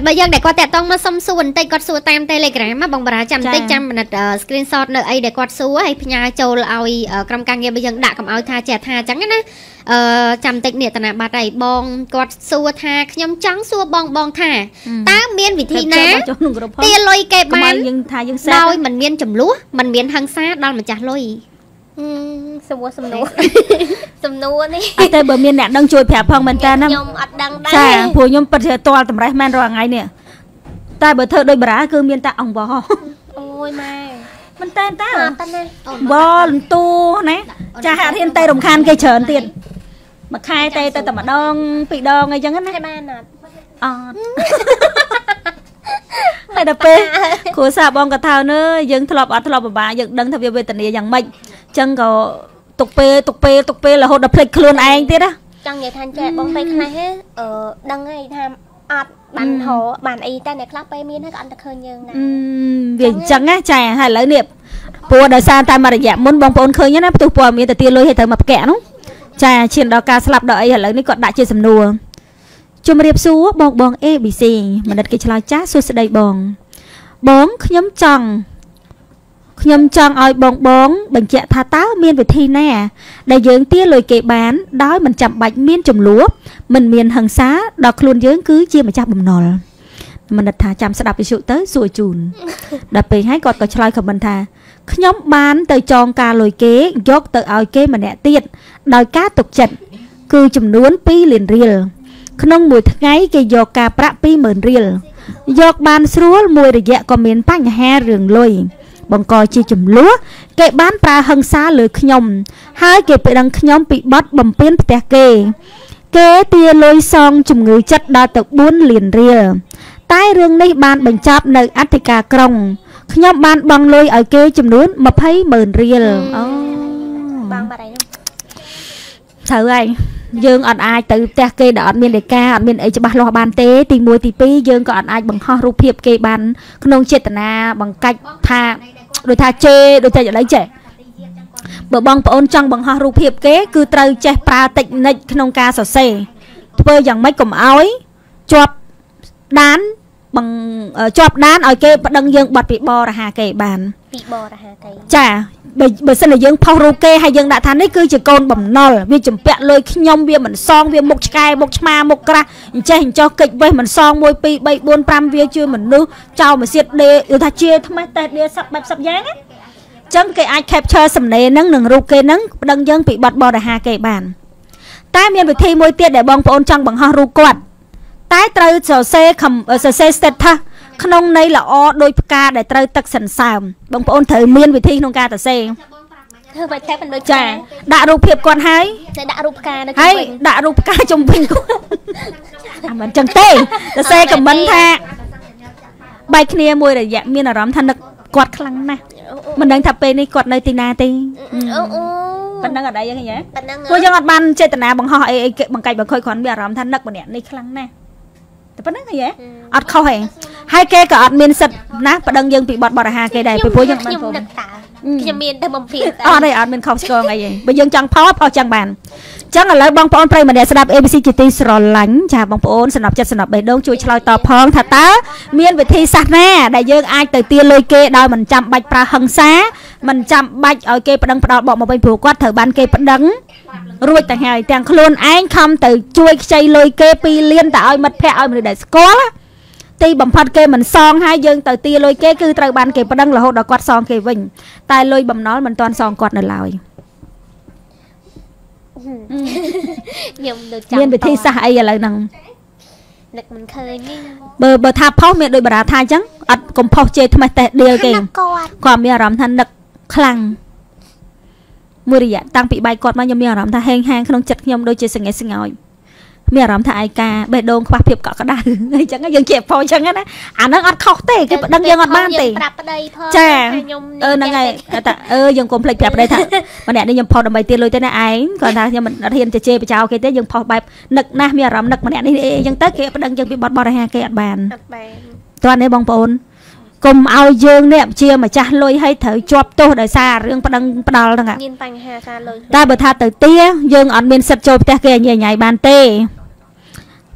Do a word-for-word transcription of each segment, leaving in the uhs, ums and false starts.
ดใบยังเด็กก็แต่ต้องมาซ้ำส่วนเตะกอดซัวตามเตะเลยกระไรมาบังบาราจำเตะจำมันสกรีนช็อตเนอไอเด็กกอดซัวให้พญาโจลเอากำกังเงี้ยใบยังด่ากับเอาทาแจทาจังงั้นนะจำเตะเนี่ยตนาบาดไอบองกอดซัวทาขยำจังซัวบองบองทาตามเมียนวิธีนะเตียลอยเก็บมันดอยมันเมียนจำลัวมันเมียนทางซ้ายดอยมันจะลอยสมัวสมนัวสมนัวนี่แต่เบอร์เมียนเนี่ยดังช่วยแผลพองมันแต่น้ำยมอัดดังได้ใช่ผัวยมปัจจัยตัวทำไรแม่รอไงเนี่ยแต่เบอร์เธอโดยบราคือเมียนแต่อ่องบอโอ้ยไม่มันแต่แต่บอลตูนะจะหาเทียนเตะรำคาญเกยเฉินเตียนมาคายเตะแต่มาดองปีดองไงจังงั้นนะให้บ้านน่ะอ๋อให้ดับเป้ขัวสาบองกระเท้าเนื้อยังทลบอัดทลบบ่ายังดังทวีเวทนีอย่างไม่จังก็ตกเปตกเปตกเปlà hột đập phịch luôn anh thế đó จังอย่าทันแจบองไปขนาดเฮ้เออดังไงทำอัดบันโหบันไอแต่ในคลับไปมีให้อันตะเคินยังนะ vìจังá chả hay lấy niệm pua đời xa tai mà để giảm muốn bong bóng khơi nhá tụ pua mi từ tiền lôi hay từ mập kẹ nó chả chuyện đó ca slap đợi hay lấy ní còn đại chơi sầm nùa chùm riệp xú bong bong a b c mà đặt cái chai chát xua sẽ đầy bong bóng nhóm chằngยมจังเอาบองบองบังเจาะทาเต้าเมียนไปทีแน่ได้เยื้องเตี้ยเลยเก็บบ้านด้อยมันจับใบเมียนจุ่มลัวมันเมียนหังซ้าดอกคลุนเยื้องคือเชี่ยมาจับบ่มนอลมันดัดทาจำสดับไปสุดเต้สวยจูนดับไปให้กอดกอดชลอยกับมันทาขยมบ้านเตยจองกาลอยเก๋ยกเตยเอาเก๋มาแหนเตี้ยดอยก้าตกจัดคือจุ่มล้วนปีเหรียญเรียลขนมมวยทั้งไงเกยกกาประปีเหมือนเรียลยกบ้านสรัวมวยระยะก็เมียนปั้งแห่เรืองลอยบังกอจีจุ่มลัวเก็บบ้านปลาหังซาหรือขยมให้เก็บไปดังขยมปีบัดบ่มเปี้ยนแต่เกเกเตียลอยซองจุ่มเงยจัดดาวตกบุญเหรียญเรียใต้เรื่องในบ้านบรรจับในอัติกากรงขยมบ้านบังลอยเอาเกจุ่มนู้นมาให้หมื่นเรียลบางอะไรเนาะเธอไงยืงอ่อนอายtừแต่เกดอดเมียนเด็กกาอดเมียนไอจะบาลอบานเตตีมวยตีปียืงก็อ่อนอายบังห่อรูปเพียบเกบันขนมเจตนาบังกัดทาโดยทาเจโดยใจจะได้เจเบอร์บองปอนจังบังห่อรูปเพียบเกคือเตยเจปลาติดในขนมกาสอเซ่เพื่ออย่างไม่กลมอ้อยจวบด้านบังจวบด้านเอาเกปดังยืงบัดปีบอระหาเกบานปีบอระหาเกจ้าเบอร์สนยังพอรูเกให้ยังด่าทันนี่คือจะโกนบ่มนอลวิจุ่มเปะเลยขยมเวียเหมือนซองเวียมุกชายมุกมามุกกระเจเห็นเจ้าเกิดไว้เหมือนซองมวยปีใบบนปรามเวียชื่อเหมือนนู้เจ้าเหมือนเสียดเดย์อยู่ท่าเชียทำไมแต่เดียสับแบบสับยังจังเกยไอแคปเชอร์สำเนียงนั่งหนึ่งรูเกนั่งดังยังปีบัดบอระหาเกบานใต้เมียนไปทีมวยเตี้ยได้บองปอนจังบังฮารูกวดใต้เตยเสาเซ่คำเออเสาเซ่สเตท่าขนมในละอโดยกาได้เตยตักสันสามบองปอนเถยเมียนไปทีนงกาแต่เซ่เธอไปแค่เป็นโดยจ่าด่ารูปเพียบก่อนให้ด่ารูปกาให้ด่ารูปกาจงพิงกูมันจังเต้แต่เซ่กับมันแท้ใบเคลียมวยแต่ยังมีอารมณ์ทันกอดคลังนะมันดังทับเปนี่กอดในตีนาตีมันดังอะไรยังไงเนี่ยตัวยังอัดมันเจตนาบังห่อไอ้บังไก่บังคอยขวัญมีอารมณ์ทันนักมันเนี่ยในคลังนะแต่เป็นนั่งไงเนี่ยอัดเข้าให้ให้เกกับอัดมีนสัตนะประดังยังปีบอดบอดหาเกได้ไปพูดยังมันผมจะมีแต่บ่มเพียอ๋อได้อ่านเป็นเขาสกอร์ไงยังไปยังจังพอพอจังบานจังอะไรบางปอนไปมาเดี๋ยวสนับเอ บี ซี จิตติสรหลังจากบางปอนสนับจัดสนับใบดงช่วยชลอยต่อพองถัดตาเมียนวิธีสัตว์แน่ได้ยังไอแต่เตียเลยเกดอยมันจำใบปลาหังซามันจำใบเอาเกประดังประดบอกมาเป็นผัวกอดเถอะบานเกประดังรวยแต่ไงแต่งคลุนไอ้คำแต่ช่วยใจเลยเกปีเลี้ยนแต่เอามันแพ้เอามันได้สกอร์ตีบัมพัดเกมันซองให้ยังแต่ตีลอยเกคือตรบานเกประดังเราหดกอดซองเกวิ่งตายลอยบัมน้อยมันตอนซองกอดนั่นลอยเมียนไปที่สายอะไรนั่งนึกมันเคยนี่เบอร์เบอร์ทับพ่อเมียโดยบราทายจังอัดกลมพอเจทำไมแต่เดียวเก่งความมีอารมณ์ทันนึกคลังมือระยะตั้งปีใบกอดมันยังมีอารมณ์ท่าแห้งแห้งขนมจัดยมโดยเจสังเกตสังเกตมีอารมณ์ท่าไอกาเบดโดงคว้าเพียบเกาะก็ได้ไงจังก็ยังเจ็บพอจังนะอ่านนั่งอัดเข้าเตะก็ดังยังอัดบ้านเตะจ้าเออนั่งไงแต่เออยังกลมเพลย์แบบได้ท่ามันเนี่ยนี่ยังพอดำใบเตี้ยเลยแต่เนี่ยไอ้ก่อนท่ายังมันเรียนจะเจไปเจ้าเกตยังพอแบบนึกนะมีอารมณ์นึกมันเนี่ยนี่ยังเตะเกะดังยังไปบอลบอลอะไรฮะเกะบานตอนนี้บองปนกลมเอาเยืองเนี่ยเชียร์มาจ้าลอยให้เถอะจวบโตได้ซาเรื่องประดังประดาลต่างยินปังหาซาเลยได้เบอร์ท่าเตะเตี้ยเยืองอ่อนเป็นสัตว์โจมแต่เกะใหญ่ๆบานเต้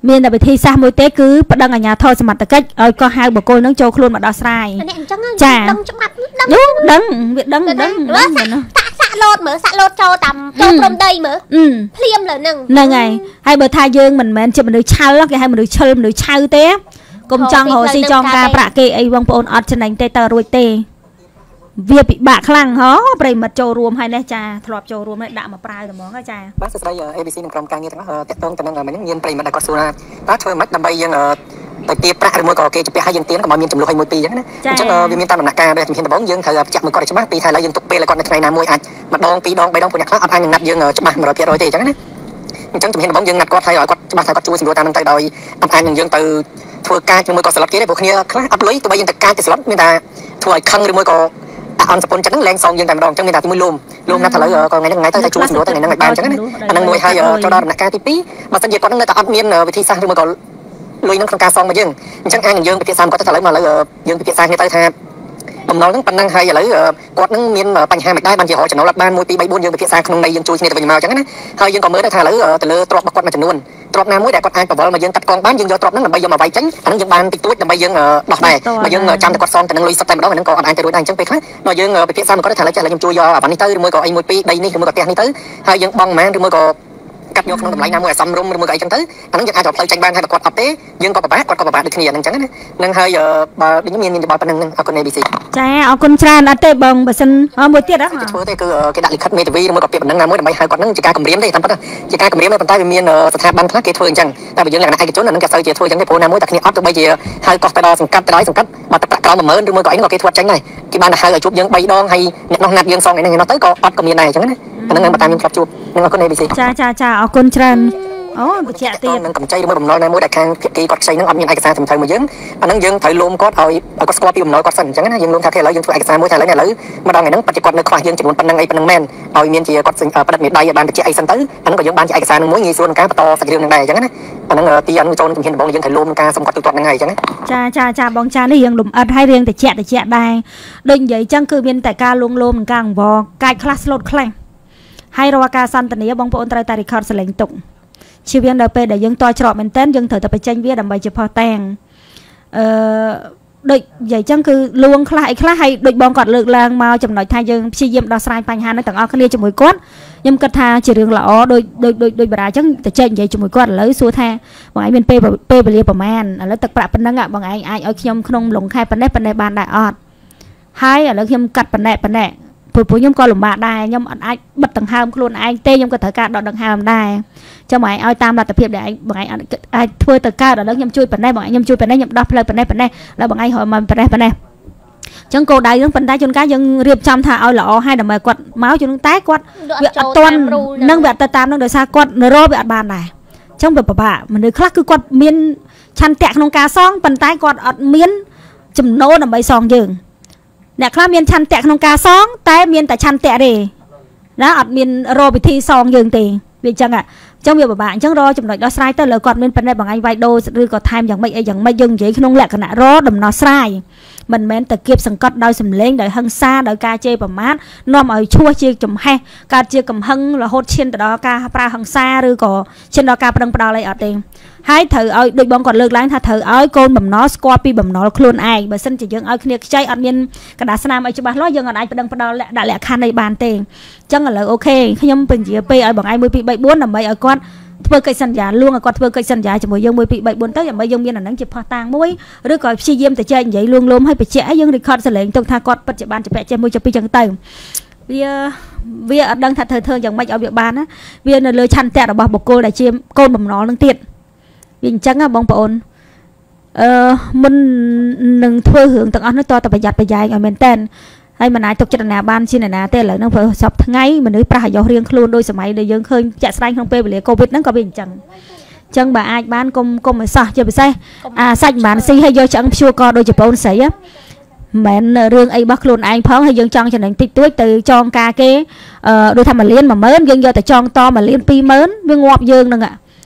មានតែវិធីសាស្ត្រមួយទេគឺប្តឹងអាជ្ញាធរសមត្ថកិច្ចឲ្យក៏ហៅបុគ្គលនឹងចូលខ្លួនមកដោះស្រាយអ្នកអញ្ចឹងដឹងច្បាប់ដឹងដឹងវាដឹងដឹងសាក់លោតមើលសាក់លោតចូលតាមចូលព្រំដីមើលភ្លាមលើនឹងហ្នឹងហើយហើយបើថាយើងមិនមែនជាមនុស្សឆាល់គេហៅមនុស្សឆិលមនុស្សឆៅទេកុំចង់រកស៊ីចង់ការប្រាក់គេអីបងប្អូនអត់ចំណេញទេតើរួចទេវាពិបាកខ្លាំងហ៎ប្រិមិត្តចូលរួមហើយនេះចាធ្លាប់ចូលរួមហើយដាក់មកប្រើតែហ្មងហ៎ចាបាទសួស្តី A B C នឹងក្រុមការងារទាំងអស់តាក់ទងទៅនឹងមិញមានប្រិមិត្តដែលគាត់សួរថាតើធ្វើម៉េចដើម្បីយើងទៅទាប្រាក់ឬមួយក៏គេជពាក់ឲ្យយើងទៀនកុំឲ្យមានចំនួនឲ្យមួយពីរអញ្ចឹងណាអញ្ចឹងវាមានតាមដំណាក់កាលដែលជំហានដំបូងយើងត្រូវបញ្ជាក់មួយគាត់ឲ្យច្បាស់ពីថាឥឡូវយើងទុកពេលឲ្យគាត់នៅថ្ងៃណាមួយអាចម្ដងពីរដងបីដងពួកអ្នកខ្លះអត់អាចនឹងណាត់យើងច្បាស់ một trăm phần trăm ទេអញ្ចឹងណាអញ្ចឹងជំហានដំបូងយើងណាត់គាត់ឲ្យគាត់ច្បាស់ថាគាត់ជួយសម្រួលតាមនឹងទៅដោយអត់អាចនឹងយើងទៅធ្វើការជាមួយគាត់ស្លុតគេទេព្រោះគ្នាខ្លះអត់លុយទោះបីយើងទៅការទៅស្លុតមានតែធ្វើឲ្យខឹងឬមួយក៏អនសពុនចឹងលែងសងយើងតែម្ដងអញ្ចឹងមានតែទីមួយលូមលូមណាត់ឥឡូវក៏ថ្ងៃហ្នឹងថ្ងៃទៅតែជួយសម្រួលទៅថ្ងៃហ្នឹងឲ្យបានអញ្ចឹងណាអាហ្នឹងមួយហើយចូលដល់ដំណាក់កាលទីពីរបើសិនជាគាត់នឹងនៅតែអត់មានវិធីសាស្ត្រឬមួយក៏លុយនឹងក្នុងការសងមកយើងអញ្ចឹងអាចនឹងយើងពិភាក្សាគាត់ទៅឥឡូវមកឥឡូវយើងពិភាក្សាគ្នាទៅថាបំណុលហ្នឹងប៉ុណ្ណឹងហើយឥឡូវគាត់នឹងមានបញ្ហាមិនដែរបានជារកចំណូលអត់បានមួយពីរបីបួនយើងពិភាក្សាក្នុងន័យយើងជួយគ្នាទៅវិញមកអញ្ចឹងណាហើយយើងក៏មើលទៅថាឥឡូវទៅលើទ្រព្យរបស់គាត់មួយចំនួនទ្រព្យណាមួយដែលគាត់អាចប្រវល់មកយើងកាត់កងបានយើងយកទ្រព្យហ្នឹងដើម្បីយកមកវាយចេញអាហ្នឹងយើងបានតិចតួចដើម្បីយើងដោះដែរបើយើងចាំតែគាត់សងតែនឹងលុយសុទ្ធតែម្ដងអាហ្នឹងក៏អត់អាចទៅរួចដែរអញ្ចឹងពេលខ្លះដល់យើងពិភាក្សាមកគាត់ថាឥឡូវចេះឥឡូវខ្ញុំជួយយកអានេះទៅឬមួយក៏អីមួយពីរដីនេះឬមួយក៏ផ្ទះនេះទៅហើយយើងបងម៉ានឬមួយក៏កាត់យកក្នុងតម្លៃណាមួយឲ្យសមរម្យឬមួយក៏អីចឹងទៅអាហ្នឹងយើងអាចរកផ្លូវចេញបានហើយបើគាត់អត់ទេយើងក៏ពិបាកគាត់ក៏ពិបាកដូចគ្នាហ្នឹងចឹងណានឹងហើយបើដូចមានមានយោបល់ប៉ុណ្្នឹងហ្នឹងអរគុណ A B C ចាអរគុណច្រើនអត់ទេបងបើសិនមួយទៀតហ៎ធ្វើទេគឺគេដាក់លិខិតមេធាវីឬមួយក៏ពាក្យប៉ុណ្្នឹងណាមួយដើម្បីហៅគាត់ហ្នឹងជាការគម្រាមទេតាមពិតជាការគម្រាមទេប៉ុន្តែវាមានស្ថាប័នខ្លះគេធ្វើអញ្ចឹងតែបើយើងលក្ខណៈឯកជនអាហ្នឹងគេសូវជាធ្វើអញ្ចឹងទេព្រោះណាមួយតែគ្នាអត់ទោះបីជាហៅកោះទៅដល់សង្កាត់ទៅដល់សង្កាត់បើទឹកប្រាក់ក្រោម một nghìn ឬមួយក៏អីក៏គេធ្វើចេញដែរគេបានហៅឲ្យជួបយើងបីដងហើយអ្នកនោះណាត់យើងសងឯហ្នឹងឯនោះទៅក៏អត់ក៏មានដែរអញ្ចឹងណាអាហ្នឹងបើតាមខ្ញុំធ្លាប់ជួបនឹងអរគុណ A B C ចាចាចាអរគុណច្រើនអូបញ្ជាក់ទៀតនឹងកម្ចីឬមួយបំណុលណាមួយដែលខាងភាគីគាត់ខ្ចីហ្នឹងអត់មានឯកសារត្រឹមត្រូវមកយើងអាហ្នឹងយើងត្រូវលោមគាត់ឲ្យឲ្យគាត់ស្គាល់ពីបំណុលគាត់សិនអញ្ចឹងណាយើងលោមថាគេឥឡូវយើងធ្វើឯកសារមួយថាឥឡូវឥឡូវម្ដងថ្ងៃហ្នឹងបច្ចុប្បន្នគាត់នៅខ្វះយើងចំនួនប៉ុណ្្នឹងអីប៉ុណ្្នឹងមែនឲ្យមានជាគាត់ផ្ដិតមេដៃឲ្យបានបញ្ជាក់អីសិនទៅអាហ្នឹងក៏យើងបានជាឯកសារនឹងមួយងាយស្រួលក្នុងការបន្តសាច់រឿងហ្នឹងដែរអញ្ចឹងណាអាហ្នឹងទីអានចូលជំហានដំបូងយើងត្រូវលោមការសុំគាត់ទូទាត់ហ្នឹងហើយអញ្ចឹងណាចាចាចាបងចានេះយើងលំអិតឲ្យរឿងតិចតិចដែរដូចនិយាយអញ្ចឹងគឺមានតែការលួងលោមនិងការអង្វរកាច់ខ្លះស្លូតខ្លះហើយរាល់ការសន្ទនាបងប្អូនត្រូវតែ record សលេងទុកជាវាដល់ពេលដែលយើងតច្រកមែនតើយើងត្រូវតែបញ្ចេញវាដើម្បីជាផុសតាងអឺដូចនិយាយចឹងគឺលួងខ្លះអីខ្លះហើយដូចបងគាត់លើកឡើងមកចំណុចថាយើងព្យាយាមដោះស្រាយបញ្ហានេះទាំងអស់គ្នាជាមួយគាត់ខ្ញុំគិតថាជារឿងល្អដូចដូចដូចដូចបារាចឹងតែចេះនិយាយជាមួយគាត់ឥឡូវសួរថាបងឯងមានពេលពេលវេលាប្រហែលឥឡូវទឹកប្រាក់ប៉ុណ្ណឹងបងឯងអាចឲ្យខ្ញុំក្នុងលងខែប៉ុណ្ណេះប៉ុណ្ណេះបានដែរអត់ហើយឥឡូវខ្ញុំកាត់ប៉ុណ្ណេះប៉ុណ្ណេះព្រោះខ្ញុំក៏លំបាកដែរខ្ញុំអត់អាចបិទដង្ហើមខ្លួនឯងទេខ្ញុំក៏ត្រូវការដកដង្ហើមដែរចាំបងឯងឲ្យតាមលទ្ធភាពដែលឯងបងឯងអាចធ្វើទៅកើតឥឡូវខ្ញុំជួយប៉ុណ្ណេះបងឯងខ្ញុំជួយប៉ុណ្ណេះខ្ញុំដោះផ្លូវប៉ុណ្ណេះប៉ុណ្ណេះแล้วបងឯងរកមកប៉ុណ្ណេះប៉ុណ្ណេះចឹងគោលដៅហ្នឹងប៉ុន្តែជួនកាលយើងរៀបចំថាឲ្យល្អហើយដើម្បីគាត់មកជួនតែគាត់វាអត់ទាន់នឹងវាអត់ទៅតាមនឹងដោយសារគាត់រកវាអត់បានដែរចឹងវាពិបាកមនុស្សខ្លះគឺគាត់មានឆន្ទៈក្នុងការសងប៉ុន្តែគាត់អត់មានចំណូលដើម្បីសងយើងអ្នកខ្លះមានឆន្ទៈក្នុងការសងតែមានតែឆន្ទៈទេណាអត់មានរកវិធីសងយើងទេវាអញ្ចឹងអញ្ចឹងវាពិបាកអញ្ចឹងរកចំណុចដោះស្រាយទៅលើគាត់មានប៉ុណ្ណេះបងឯងវាយដូរឬក៏ថែមយ៉ាងម៉េចអីយ៉ាងម៉េចយើងនិយាយក្នុងលក្ខណៈរកដំណោះស្រាយមិនមែនតែគៀបសង្កត់ដោយសម្លេងដោយហិង្សាដោយការជេរប្រមាថនាំឲ្យឈ្លោះជាចំហេះកើតជាកំហឹងរហូតឈានទៅដល់ការប្រើហិង្សាឬក៏ឈានដល់ការប្រឹងផ្ដាល់អីអត់ទេហើយត្រូវឲ្យដូចបងគាត់លើកឡើងថាត្រូវឲ្យកូនបំណុលស្គាល់ពីបំណុលខ្លួនឯងបើមិនជាយើងឲ្យគ្នាខ្ចីអត់មានកណ្ដាស់ស្នាមអីច្បាស់លាស់យើងអត់អាចប្រឹងផ្ដាល់ដាក់លក្ខខណ្ឌអីបានទេអញ្ចឹងឥឡូវអូខេខ្ញុំពន្យាពេលឲ្យបងឯងមួយពីរបីបួនដើម្បីឲ្យគាត់ធ្វើកិច្ចសន្យាលួងឲ្យគាត់ធ្វើកិច្ចសន្យាជាមួយយើងមួយពីរបីបួនទៅដើម្បីយើងមានអានឹងជាផុសតាងមួយឬក៏ព្យាយាមទៅចែកនិយាយលួងលោមឲ្យបញ្ជាក់ឲ្យយើង record សលេងទុកថាគាត់ពិតជាបានជពាក់ចេះមួយចពីចឹងទៅវាវាអត់ដឹងថាធ្វើធ្វើយ៉ាងម៉េចឲ្យវាបានណាវានៅលើឆន្ទៈរបស់បុគ្គលដែលជាកូនបំណុលនឹងទៀតវាអញ្ចឹងណាបងប្អូនអឺមុននឹងធ្វើរឿងទាំងអស់នោះតតែប្រយ័ត្នប្រយែងឲ្យមែនតើហើយមិនអាចទុកចិត្តណាបានជាណាទេឥឡូវហ្នឹងព្រោះសពថ្ងៃមនុស្សប្រះអាយុរៀងខ្លួនដោយសម័យដែលយើងឃើញចាក់ស្ដែងក្នុងពេលវេលាកូវីដហ្នឹងក៏វាអញ្ចឹងអញ្ចឹងបើអាចបានកុំកុំឲ្យសោះជាពិសេសអាសាច់មិនបានស៊ីឲ្យយកឆ្អឹងព្យួរកដូចជាបងស្រីហ៎មិនរឿងអីរបស់ខ្លួនឯងផងហើយយើងចង់ចំណេញតិចតួចទៅចងការគេអឺដូចថាមួយលានមួយម៉ឺនយើងយកទៅចងតមួយលានពីរម៉ឺនវាងាប់យើងហ្នឹង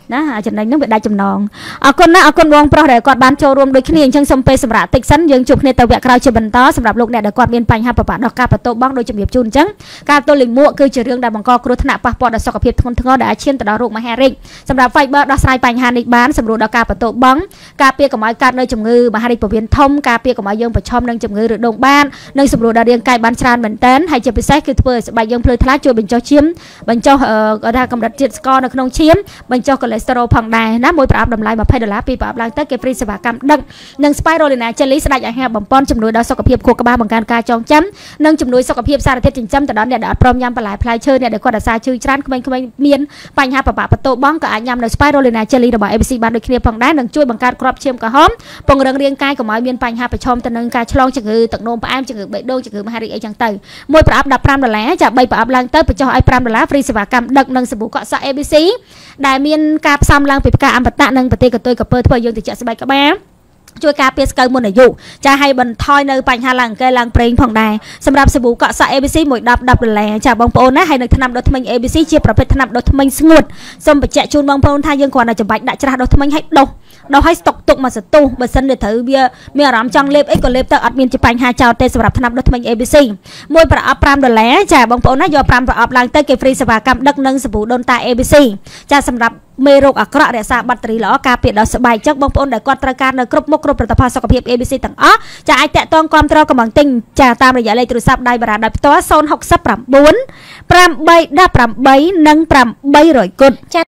ណាចំណេញហ្នឹងវាដាច់ចំណងអរគុណណាអរគុណបងប្រុសដែលគាត់បានចូលរួមដូចគ្នាអញ្ចឹងសូមពេលសម្រាប់តិចសិនយើងជួបគ្នាទៅវគ្គក្រោយជាបន្តសម្រាប់លោកអ្នកដែលគាត់មានបញ្ហាប្របាក់ដល់ការបន្ទោបង់ដោយជំរាបជូនអញ្ចឹងការទល់លាមកគឺជារឿងដែលបង្កគ្រោះថ្នាក់ប៉ះពាល់ដល់សុខភាពធ្ងន់ធ្ងរដែលអាចឈានទៅដល់រោគមហារីកសម្រាប់ Fiber ដោះស្រាយបញ្ហានេះបានសម្រួលដល់ការបន្ទោបង់ការពារកុំឲ្យកើតនៅជំងឺមហារីកពោះវៀនធំការពារកុំឲ្យយើងប្រឈមនឹងជំងឺរដូងបាននិងសម្រួលដល់រាងកាយបានច្រើនមែនទែនហើយជាពិសេសគឺធ្វើឲ្យស្បែកយើងភ្លឺថ្លាជួយបញ្ចុះឈាមបញ្ចុះគាត់ថាកម្រិតជាតិស្ករនៅក្នុងឈាមបញ្ចុះកូលេស្តេរ៉ុលផងដែរណាមួយប្រអប់តម្លៃ20ដុល្លារពីប្រអប់ឡើងទៅគេហ្វ្រីសេវាកម្មដឹកនិង Spirulina Jelly ស្ដេចអាហារបំពន់ជំនួយដល់សុខភាពខួរក្បាលបង្កើនការចងចាំនិងជំនួយសុខភាពសារធាតុចិញ្ចឹមទៅដល់អ្នកដែលអត់ព្រមញ៉ាំបន្លែផ្លែឈើអ្នកដែលគាត់អាសាជឿច្រើនក្មេងៗមានបញ្ហាប្របាក់បន្ទោបង់ក៏អាចញ៉ាំនៅ Spirulina Jelly របស់ A B C បានដូចគ្នាផងដែរនិងជួយបង្កើតគ្រាប់ឈាមក្រហមពង្រឹងរាងកាយកុំឲ្យមានបញ្ហាប្រឈមទៅនឹងការឆ្លងជំងឺទឹកនោមផ្អែមជំងឺបេះដូងជំងឺមហារីកអីចឹងទៅមួយប្រអប់ដប់ប្រាំដុល្លារចាបីប្រអប់ឡើងទៅបញ្ចុះឲ្យ5ដុល្លារហ្វ្រីសេវាកម្មដឹកនិងសាប៊ូកក់សក់ A B C ដែលមានការផ្សំឡើងពីផ្កាអមតៈនិងប្រទេសកតុយកពើធ្វើឲ្យយើងត្រជាក់ស្បែកក្បាលជួយការពារស្កូវមុនអាយុចាឲ្យបន្ថយនៅបញ្ហាឡើងអង្គែឡើងប្រេងផងដែរសម្រាប់សាប៊ូកក់សក់ A B C មួយដប់ដប់ដុល្លារចាបងប្អូនណាហើយនៅថ្នាំដុសធ្មេញ A B C ជាប្រភេទថ្នាំដុសធ្មេញស្ងួតសូមបញ្ជាក់ជូនបងប្អូនថាយើងគ្រាន់តែចំបាច់ដាក់ច្រាសដុសធ្មេញឲ្យដុសដុសឲ្យស្តុកទុកមកសន្ទុះបើសិនវាត្រូវវាមានអារម្មណ៍ចង់លេបអីក៏លេបទៅអត់មានជាបញ្ហាចោលទេសម្រាប់ថ្នាំដុសធ្មេញ A B C មួយប្រអប់5ដុល្លារចាបងប្អូនណាយក5ប្រអប់ឡើងទៅគេហ្វ្រីសេវាកម្មដឹកនិងសាប៊ូដូនតា A B C ចាសម្រាប់មេរោគអាក្រក់រក្សាបាក់តេរីល្អការពារដល់ស្បែកចឹងបងប្អូនដែលគាត់ត្រូវការនៅគ្រប់មុខគ្រប់ផលិតផលសុខភាព A B C ទាំងអស់ចាអាចតាក់ទងគាំទ្រកំងទិញចាតាមរយៈលេខទូរស័ព្ទដៃបារ៉ាដោយផ្ទាល់069 819និង800គុណចា